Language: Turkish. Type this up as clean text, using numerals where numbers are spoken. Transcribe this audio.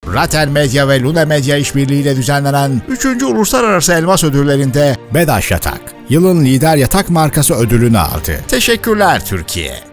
Ratel Medya ve Luna Medya işbirliğiyle düzenlenen 3. Uluslararası Elmas Ödülleri'nde Bedaş Yatak, yılın lider yatak markası ödülünü aldı. Teşekkürler Türkiye.